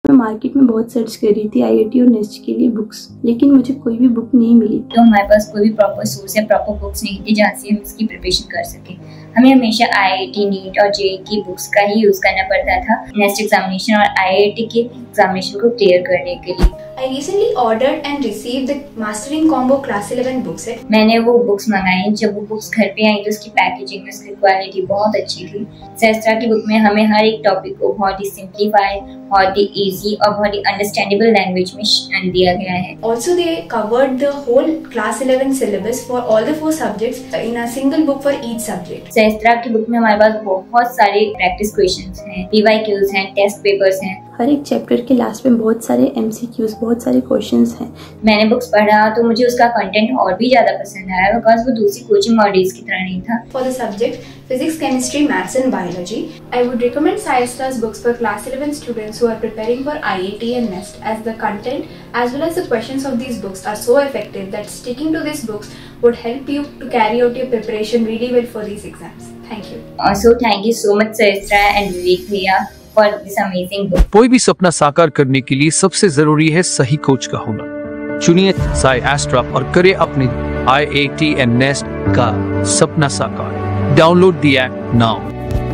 मैं मार्केट में बहुत सर्च कर रही थी आईआईटी और नेस्ट के लिए बुक्स, लेकिन मुझे कोई भी बुक नहीं मिली। तो हमारे पास कोई भी प्रॉपर सोर्स या प्रॉपर बुक्स नहीं थी जहाँ से हम इसकी प्रिपरेशन कर सके। हमें हमेशा आईआईटी, नीट और जेईई की बुक्स का ही यूज करना पड़ता था नेस्ट एग्जामिनेशन और आईआईटी के एग्जामिनेशन को क्लियर करने के लिए। I recently ordered and received the Mastering Combo Class 11 book set. मैंने वो बुक्स मंगाई। जब वो बुक्स घर पे आई तो उसकी पैकेजिंग, उसकी क्वालिटी बहुत अच्छी थी। सहस्त्रा की बुक में हमें हर एक टॉपिक को बहुत ही सिंप्लीफाई, बहुत ही इजी और बहुत ही अंडरस्टैंडेबल लैंग्वेज में दिया गया है। Also, they covered the whole Class 11 syllabus for all the 4 subjects in a single book for each subject. सहस्त्रा की बुक में हमारे पास बहुत सारे प्रैक्टिस क्वेश्चंस हैं, पीवाईक्यूज हैं, टेस्ट पेपर्स हैं। हर एक चैप्टर के लास्ट में बहुत सारे एमसीक्यूज, बहुत सारे क्वेश्चंस हैं। मैंने बुक्स पढ़ा तो मुझे उसका कंटेंट और भी ज्यादा पसंद आया बिकॉज वो दूसरी कोचिंग मॉड्यूल्स की तरह नहीं था। For the subject Physics, Chemistry, Maths and Biology, I would recommend Sayastra's books for Class 11 students who are preparing for IIT and NEST, as the content as well as the questions of these books are so effective that sticking to these books would help you to carry out your preparation really well for these exams. Thank you. Also, thank you so much Sayastra and Vivek भैया for this amazing book. कोई भी सपना साकार करने के लिए सबसे जरूरी है सही कोच का होना। चुनिए सायास्ट्रा और करें अपने IIT and NEST का सपना साकार। Download the app now.